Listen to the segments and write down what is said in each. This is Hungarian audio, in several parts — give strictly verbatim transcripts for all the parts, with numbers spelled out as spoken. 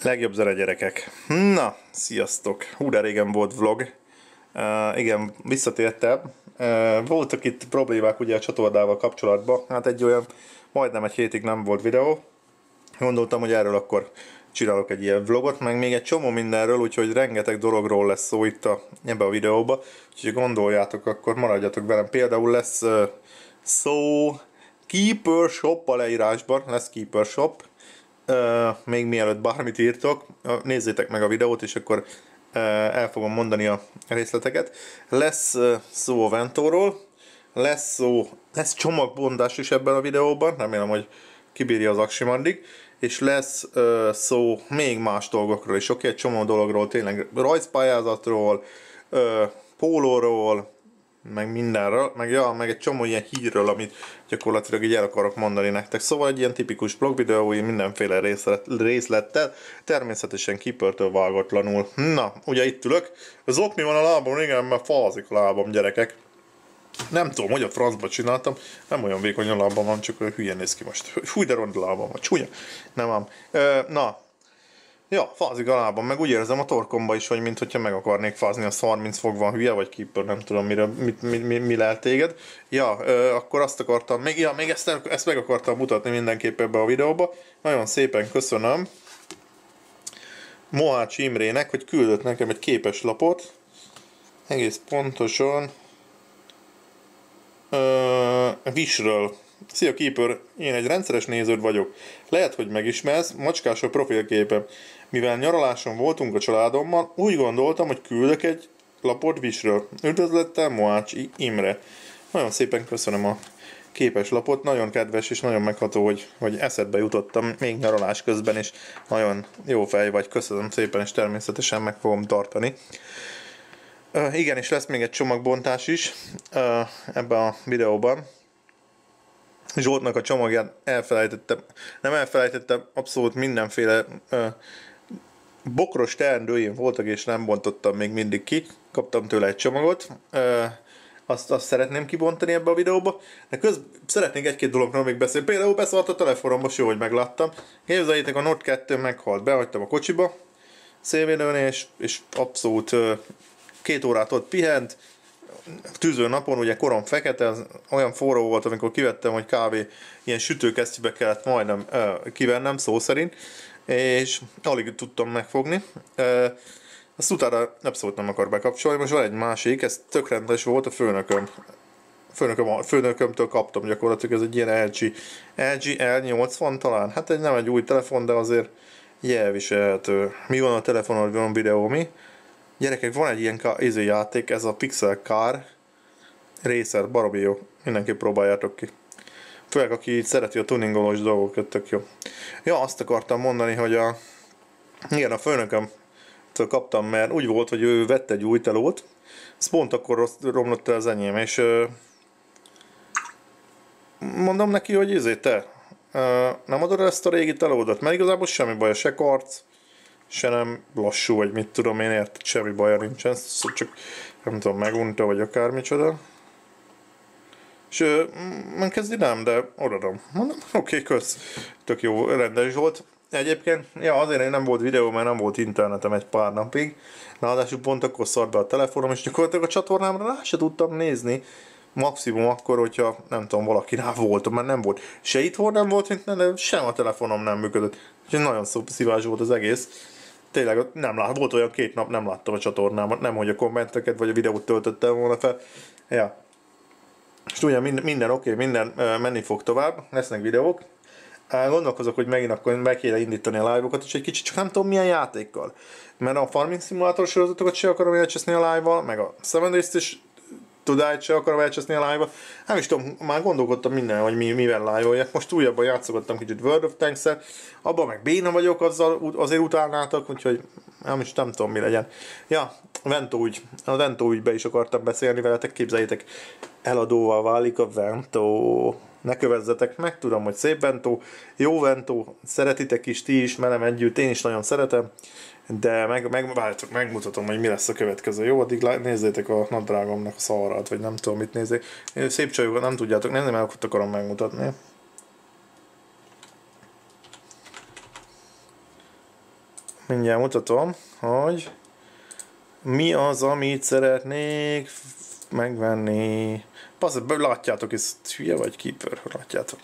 Legjobb zene, gyerekek. Na, sziasztok. Hú, de régen volt vlog. Uh, igen, visszatértem. Uh, voltak itt problémák ugye a csatornával kapcsolatban. Hát egy olyan, majdnem egy hétig nem volt videó. Gondoltam, hogy erről akkor csinálok egy ilyen vlogot, meg még egy csomó mindenről, úgyhogy rengeteg dologról lesz szó itt a, ebbe a videóba. Úgyhogy gondoljátok, akkor maradjatok velem. Például lesz uh, szó Keeper Shop a leírásban, lesz Keeper Shop. Uh, még mielőtt bármit írtok, uh, nézzétek meg a videót, és akkor uh, el fogom mondani a részleteket. Lesz uh, szó a Ventóról, lesz szó, lesz csomagbontás is ebben a videóban, remélem, hogy kibírja az aksim addig, és lesz uh, szó még más dolgokról is, oké, okay? Egy csomó dologról, tényleg rajzpályázatról, uh, pólóról, meg mindenről, meg, ja, meg egy csomó ilyen hírről, amit gyakorlatilag így el akarok mondani nektek. Szóval egy ilyen tipikus blogvideói mindenféle részlet, részlettel, természetesen Keepertől vágatlanul. Na, ugye itt ülök, az okni van a lábam, igen, mert fázik a lábam, gyerekek. Nem tudom, hogy a francba csináltam, nem olyan vékony a lábam van, csak hülyen néz ki most. Fúj, de rond a lábam van, csúnya. Nem ám. Na. Ja, fázik a lábam, meg úgy érzem a torkomba is, hogy mintha meg akarnék fázni, az harminc fok van, hülye vagy Keeper, nem tudom mire, mit, mi, mi, mi lehet téged. Ja, ö, akkor azt akartam, még, ja, még ezt, ezt meg akartam mutatni mindenképp ebbe a videóba. Nagyon szépen köszönöm Mohács Imrének, hogy küldött nekem egy képeslapot, egész pontosan ö, Wish-ről. Szia Keeper, én egy rendszeres néződ vagyok. Lehet, hogy megismersz, macskás a profilképem. Mivel nyaraláson voltunk a családommal, úgy gondoltam, hogy küldök egy lapot Wish-ről. Üdvözlettel, Mohács Imre. Nagyon szépen köszönöm a képes lapot, nagyon kedves és nagyon megható, hogy, hogy eszedbe jutottam még nyaralás közben, és nagyon jó fej vagy, köszönöm szépen, és természetesen meg fogom tartani. Uh, igen, és lesz még egy csomagbontás is uh, ebben a videóban. Zsoltnak a csomagját elfelejtettem, nem elfelejtettem, abszolút mindenféle uh, bokros teendőim voltak, és nem bontottam még mindig ki. Kaptam tőle egy csomagot, uh, azt, azt szeretném kibontani ebbe a videóba, de közben szeretnék egy-két dologról még beszélni. Például beszart a telefonom, most jó, hogy megláttam. Képzeljétek, a Note kettő meghalt, behagytam a kocsiba, szélvédőn, és, és abszolút uh, két órát ott pihent, tűző napon, ugye korom fekete, az olyan forró volt, amikor kivettem, hogy kávé ilyen sütőkesztyűbe kellett majdnem ö, kivennem, szó szerint, és alig tudtam megfogni. Ö, azt utána abszolút nem akar bekapcsolni, most van egy másik, ez tök rendes volt, a főnököm. Főnököm, főnökömtől kaptam gyakorlatilag, ez egy ilyen el gé, el gé el nyolcvan talán, hát egy nem egy új telefon, de azért jelviselhető. Mi van a telefonon, van videó, mi? Gyerekek, van egy ilyen izé játék, ez a Pixel Car Racer, baromi jó. Mindenképp próbáljátok ki. Főleg, aki szereti a tuningolós dolgokat, tök jó. Ja, azt akartam mondani, hogy a... Igen, a főnökömtől kaptam, mert úgy volt, hogy ő vett egy új telót, ez pont akkor romlott el az enyém, és... Mondom neki, hogy izé, te, nem adod ezt a régi telódat, mert igazából semmi baj, se karc, se nem lassú, vagy mit tudom én, érted, semmi baja nincsen, szóval csak nem tudom, megunta, vagy akármicsoda. És megkezdi nem, de odaadom. Mondom, oké, okay, kösz. Tök jó, rendes volt. Egyébként, ja, azért nem volt videó, mert nem volt internetem egy pár napig. Ráadásul pont akkor szart be a telefonom, és gyakorlatilag a csatornámra rá se tudtam nézni. Maximum akkor, hogyha nem tudom, valakinál voltam, mert nem volt. Se itthon nem volt, de sem a telefonom nem működött. Úgyhogy nagyon szívás volt az egész. Tényleg nem lát, volt olyan két nap, nem láttam a csatornámat, nem hogy a kommenteket vagy a videót töltöttem volna fel. Ja. És ugye minden, minden oké, okay, minden uh, menni fog tovább, lesznek videók. Uh, gondolkozok, hogy megint akkor meg kéne indítani a live-okat, és egy kicsit csak nem tudom milyen játékkal. Mert a Farming Simulator sorozatokat se akarom elcseszni a live-val, meg a Seven Days is tudást se akarom elcseszni a live-ba. Nem is tudom, már gondolkodtam minden, hogy mi, mivel live-oljak. Most újabban játszogattam kicsit World of Tanks-el, abban meg béna vagyok, azzal azért utálnátok, úgyhogy nem is nem tudom mi legyen. Ja, Vento ügy, a Vento ügybe is akartam beszélni veletek, képzeljétek, eladóval válik a Vento. Ne kövezzetek meg, tudom, hogy szép Vento, jó Vento, szeretitek is, ti is, velem együtt, én is nagyon szeretem. De meg, meg, várjátok, megmutatom, hogy mi lesz a következő. Jó, addig nézzétek a nadrágomnak a szarát, vagy nem tudom mit nézzék. Szép csajokat nem tudjátok nézni, mert akkor akarom megmutatni. mindjárt mutatom, hogy mi az, amit szeretnék megvenni. Passz, látjátok, ez hülye vagy Keeper, látjátok.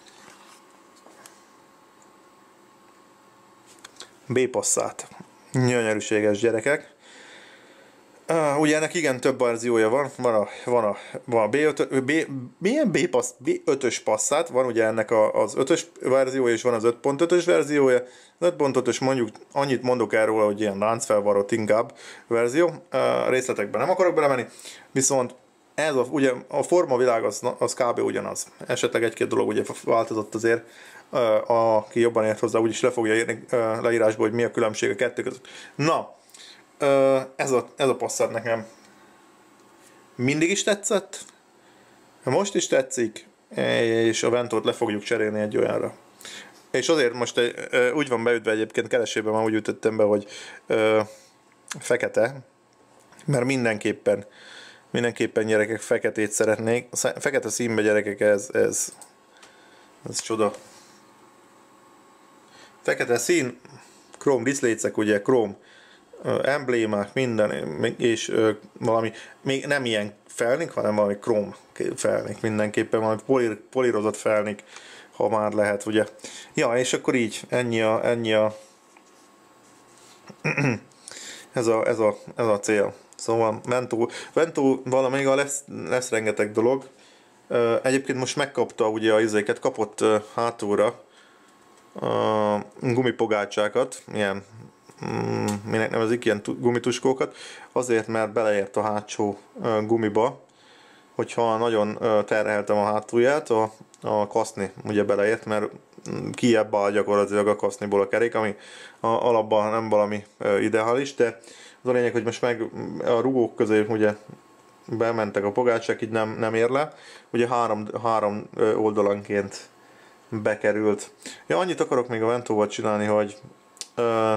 B-passzát. Gyönyörűséges gyerekek. Uh, ugye ennek igen több verziója van, van a, van a, van a B öt, B, milyen B-passz, B ötös passzát, van ugye ennek a, az ötös verziója, és van az öt pont ötös verziója. Az öt pont ötös mondjuk, annyit mondok erről, hogy ilyen láncfelvarrott inkább verzió, uh, részletekben nem akarok belemenni, viszont ez a, ugye a formavilág az, az kb. Ugyanaz. Esetleg egy-két dolog ugye változott azért, uh, aki jobban ért hozzá, úgyis le fogja írni uh, leírásba, hogy mi a különbség a kettő között. Na, Ez a, ez a passzát nekem mindig is tetszett, most is tetszik, és a Ventót le fogjuk cserélni egy olyanra. És azért most úgy van beütve egyébként, keresében már úgy ütöttem be, hogy ö, fekete, mert mindenképpen, mindenképpen gyerekek feketét szeretnék. A fekete színbe gyerekek, ez, ez, ez csoda. Fekete szín, króm diszlécek, ugye króm emblémák, minden, és valami, még nem ilyen felnik, hanem valami króm felnik, mindenképpen valami polír, polírozott felnik, ha már lehet, ugye. Ja, és akkor így, ennyi a, ennyi a ez a, ez a, ez a cél. Szóval Ventó, Ventó valamelyik lesz, lesz rengeteg dolog. Egyébként most megkapta ugye a izéket, kapott hátulra a gumipogácsákat, ilyen Mm, minek nevezik, ilyen gumituskókat, azért, mert beleért a hátsó uh, gumiba, hogyha nagyon uh, terheltem a hátulját, a, a kaszni ugye beleért, mert kijebb áll gyakorlatilag a kaszniból a kerék, ami a, alapban nem valami uh, ideális, de az a lényeg, hogy most meg a rugók közé ugye bementek a pogácsák, így nem, nem ér le, ugye három, három oldalanként bekerült. Ja, annyit akarok még a Ventóval csinálni, hogy uh,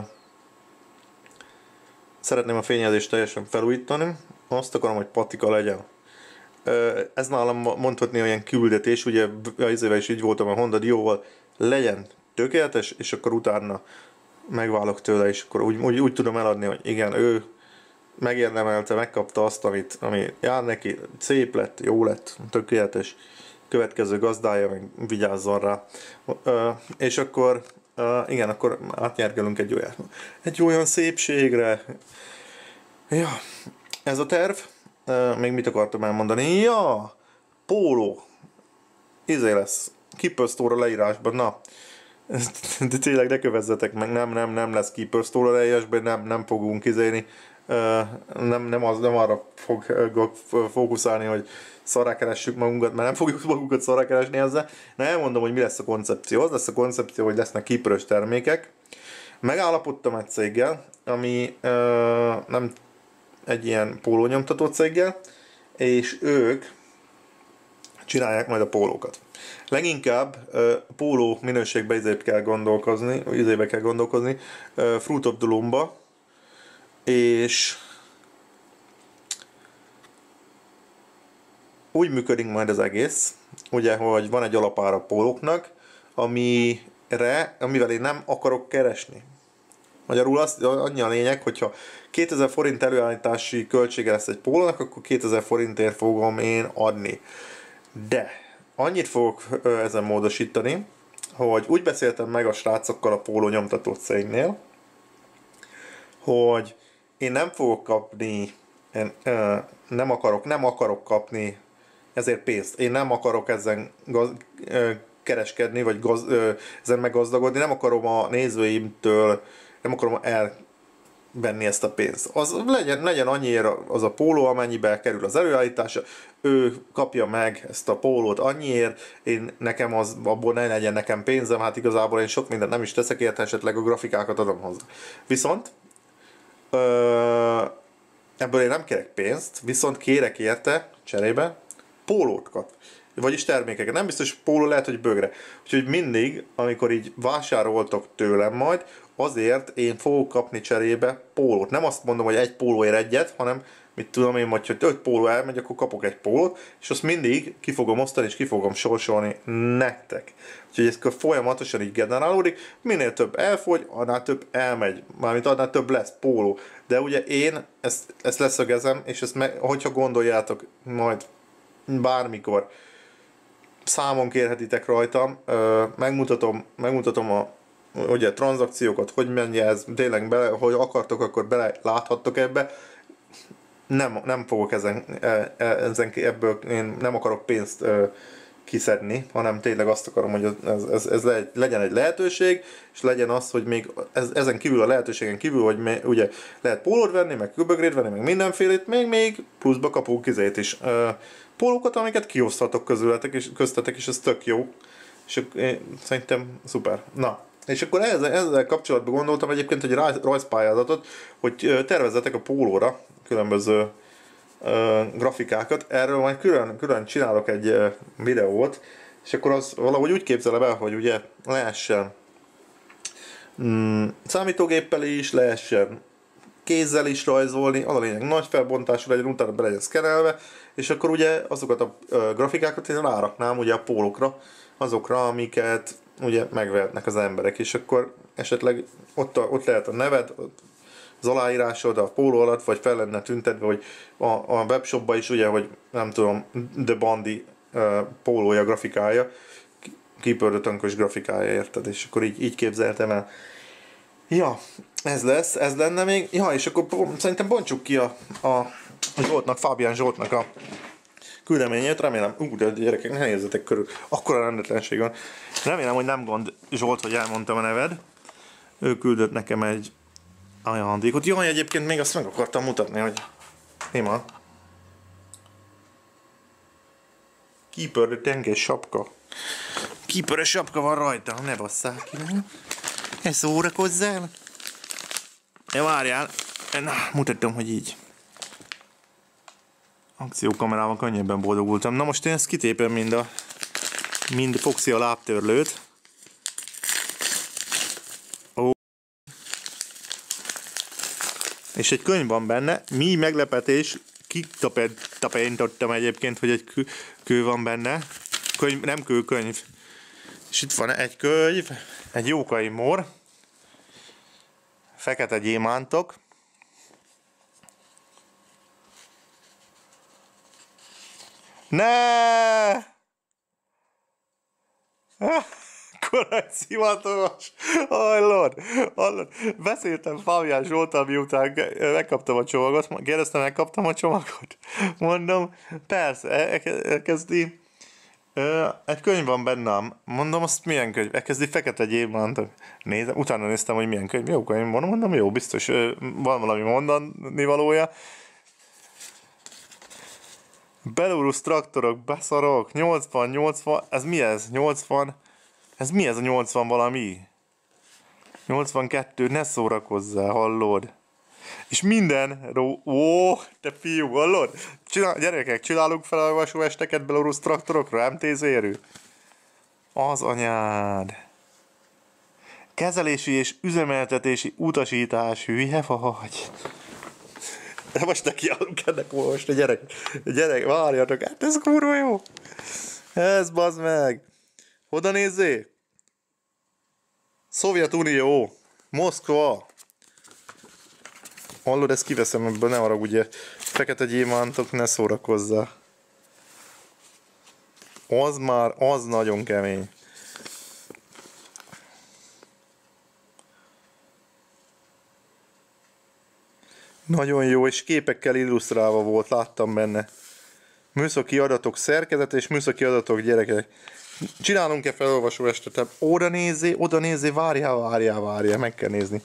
szeretném a fényezést teljesen felújítani, azt akarom, hogy patika legyen. Ez nálam mondhatni olyan küldetés, ugye az izével is így voltam a Honda Dióval, legyen tökéletes, és akkor utána megválok tőle, és akkor úgy, úgy, úgy tudom eladni, hogy igen, ő megérdemelte, megkapta azt, amit, ami jár neki, szép lett, jó lett, tökéletes, következő gazdája, meg vigyázzon rá. És akkor Uh, igen, akkor átnyergelünk egy olyan, egy olyan szépségre. Ja, ez a terv. Uh, még mit akartam elmondani? Ja, póló. Izé lesz. Keeper Store leírásban, na. De tényleg ne kövezzetek meg, nem, nem, nem lesz Keeper Store leírásban, nem, nem fogunk izéni. Uh, nem, nem, az, nem arra fog uh, fókuszálni, hogy szarrá keressük magunkat, mert nem fogjuk magunkat szarrá keresni ezzel. Na, elmondom, hogy mi lesz a koncepció. Az lesz a koncepció, hogy lesznek Keeper-ös termékek. Megállapodtam egy céggel, ami uh, nem egy ilyen pólónyomtató céggel, és ők csinálják majd a pólókat. Leginkább uh, póló minőségbe izébe kell gondolkozni, izébe kell gondolkozni, uh, Fruit of the Loom-ba, és úgy működik majd az egész, ugye, hogy van egy alapára a pólóknak, amire, amivel én nem akarok keresni. Magyarul az, annyi a lényeg, hogyha kétezer forint előállítási költsége lesz egy pólónak, akkor kétezer forintért fogom én adni. De annyit fogok ezen módosítani, hogy úgy beszéltem meg a srácokkal a póló nyomtató cégnél, hogy én nem fogok kapni, én, ö, nem akarok, nem akarok kapni ezért pénzt. Én nem akarok ezen gaz, ö, kereskedni, vagy gaz, ö, ezen meggazdagodni, nem akarom a nézőimtől, nem akarom elvenni ezt a pénzt. Az legyen, legyen annyiért az a póló, amennyibe kerül az előállítása, ő kapja meg ezt a pólót annyiért, én nekem az, abból ne legyen nekem pénzem, hát igazából én sok mindent nem is teszek érte, esetleg a grafikákat adom hozzá. Viszont Ö, ebből én nem kérek pénzt, viszont kérek érte cserébe pólót kap. Vagyis termékeket. Nem biztos, hogy póló, lehet, hogy bögre. Úgyhogy mindig, amikor így vásároltok tőlem majd, azért én fogok kapni cserébe pólót. Nem azt mondom, hogy egy pólóért egyet, hanem mit tudom én, vagy hogy öt póló elmegy, akkor kapok egy pólót, és azt mindig ki fogom osztani, és ki fogom sorsolni nektek. Úgyhogy ez folyamatosan így generálódik, minél több elfogy, annál több elmegy, mármint annál több lesz póló. De ugye én ezt, ezt leszögezem, és ezt me, hogyha gondoljátok majd bármikor, számon kérhetitek rajtam, megmutatom, megmutatom a ugye, tranzakciókat, hogy mennyi ez, tényleg bele, hogy akartok, akkor bele láthattok ebbe. Nem, nem fogok ezen, ezen, ebből, én nem akarok pénzt kiszedni, hanem tényleg azt akarom, hogy ez, ez, ez legyen egy lehetőség, és legyen az, hogy még ez, ezen kívül a lehetőségen kívül, hogy me, ugye lehet pólót venni, meg kübögrét venni, meg mindenfélét, még még pluszba kapunk izét is. Pólókat, amiket kioszthatok közületek, és köztetek, és ez tök jó. És szerintem szuper. Na, és akkor ezzel, ezzel kapcsolatban gondoltam egyébként egy rajzpályázatot, hogy tervezzetek a pólóra különböző uh, grafikákat. Erről majd külön, külön csinálok egy uh, videót, és akkor az valahogy úgy képzelem el, hogy ugye lehessen mm, számítógéppel is, lehessen kézzel is rajzolni, az a lényeg nagy felbontású legyen, utána be legyen szkenelve, és akkor ugye azokat a uh, grafikákat én ráraknám ugye a pólókra, azokra, amiket ugye megvehetnek az emberek, és akkor esetleg ott, a, ott lehet a neved, az aláírásod a póló alatt, vagy fel lenne tüntetve, hogy a, a webshopban is ugye, hogy nem tudom, The Bundy uh, pólója, grafikája, Keeper Tönkös grafikája, érted? És akkor így, így képzeltem el. Ja, ez lesz, ez lenne még. Ja, és akkor szerintem bontsuk ki a, a Zsoltnak, Fábián Zsoltnak a küldeményét, remélem, ú, de gyerekek, ne nézzetek körül, akkora rendetlenség van. Remélem, hogy nem gond, Zsolt, hogy elmondtam a neved. Ő küldött nekem egy ajándékot. Jaj, egyébként még azt meg akartam mutatni, hogy ima. Keeper tengés sapka. Keeper-es sapka van rajta, ne basszál ki, nem? Ne szórakozzál. Ja, várjál. Na, mutattam, hogy így. Akciókamerával könnyebben boldogultam. Na most én ezt kitépem mind a mind Foxy a lábtörlőt. Ó. És egy könyv van benne. Mi meglepetés, kitapintottam egyébként, hogy egy kő, kő van benne. Könyv, nem kő, könyv. És itt van egy könyv, egy Jókai Mór. Fekete gyémántok. Ne! Korai szivatos! Hallod? Hallod? Beszéltem Fábián Zsolttal, miután megkaptam a csomagot. Kérdeztem, megkaptam a csomagot? Mondom, persze, elkezdi. Egy könyv van bennem. Mondom, azt milyen könyv? Elkezdi Fekete gyémántok. Nézem, utána néztem, hogy milyen könyv. Jó könyv, mondom, jó, biztos van valami mondani valója. Belarus traktorok, beszarok, nyolcvan, nyolcvan, ez mi ez? nyolcvan, ez mi ez a nyolcvan valami? nyolcvankettő, ne szórakozzál, hallod? És minden, ó, te fiú, hallod? Csinál, gyerekek, csinálunk felolvasó esteket Belarus traktorokra, em té zé-rű? Az anyád. Kezelési és üzemeltetési utasítás, hülye vagy? De most nekiállunk ennek most, a gyerek, a gyerek, várjatok, hát ez kurva jó. Ez bazd meg. Oda nézzé. Szovjetunió. Moszkva. Hallod, ezt kiveszem ebből, ne haragudj. Fekete gyémántok, ne szórakozzál. Az már, az nagyon kemény. Nagyon jó, és képekkel illusztrálva volt, láttam benne. Műszaki adatok szerkezet és műszaki adatok gyerekek. Csinálunk-e felolvasó estet? Oda nézzé, oda nézzé, várjál, várjál, várjál, meg kell nézni.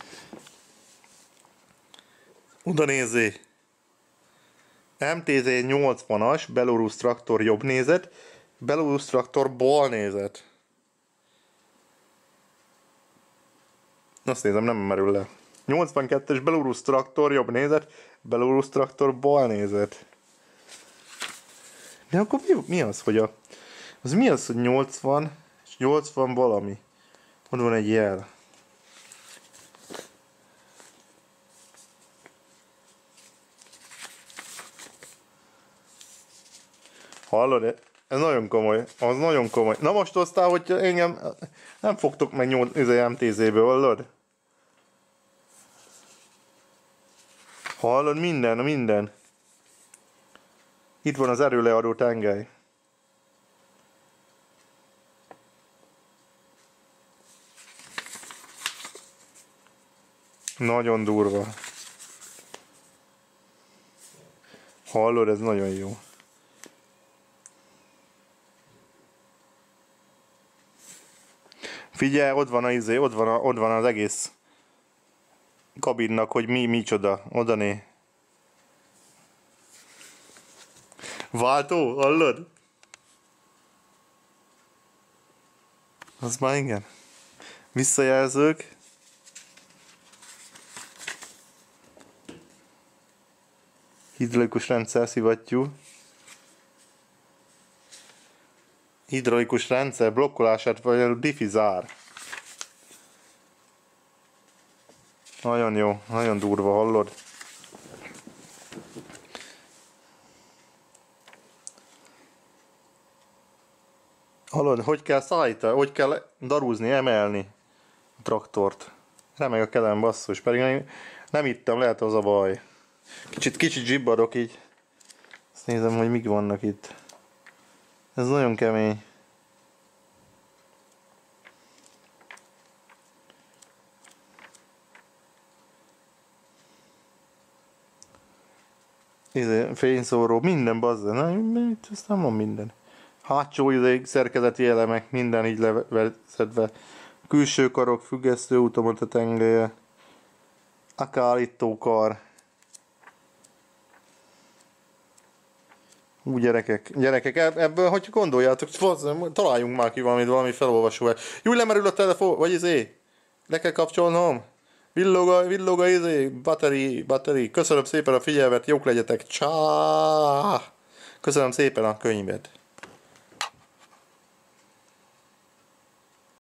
Oda nézzé. em té zé nyolcvanas, Belarus traktor jobb nézet, Belarus traktor bal nézet. Azt nézem, nem merül le. nyolcvankettes Belarus traktor jobb nézet, Belarus traktor bal nézet. De akkor mi, mi az, hogy a... Az mi az, hogy nyolcvan és nyolcvan valami? Ott van egy jel. Hallod? Ez nagyon komoly. Az nagyon komoly. Na most aztán, hogy engem nem fogtok meg nyolc em té zé-ből, hallod? Hallod? Minden, minden. Itt van az erőleadó tengely. Nagyon durva. Hallod, ez nagyon jó. Figyelj, ott van, a, izé, ott, van a, ott van az egész kabinnak, hogy mi, micsoda. Odané. Váltó, hallod? Az már igen. Visszajelzők. Hidraulikus rendszer, szivattyú. Hidraulikus rendszer blokkolását vagy diffizár. Nagyon jó, nagyon durva, hallod? Hallod, hogy kell szállítani, hogy kell darúzni, emelni a traktort. Remeg a kezem, basszus, pedig nem, nem ittam, lehet az a baj. Kicsit, kicsit zsibbadok így. Azt nézem, hogy mik vannak itt. Ez nagyon kemény. Izé, fényszóró, minden bazza. Na, itt aztán van minden. Hátsó izé, szerkezeti elemek, minden így levezetve. Külső karok, függesztő automata tengelye. Akárítókar. Ú, gyerekek, gyerekek, ebből, hogy gondoljátok, találjunk már ki valamit, valami felolvasó. Jó, lemerül a telefon, vagy izé, le kell kapcsolnom. Villog a, villog a izé, batteri, batteri. Köszönöm szépen a figyelmet, jók legyetek, csá! Köszönöm szépen a könyvet.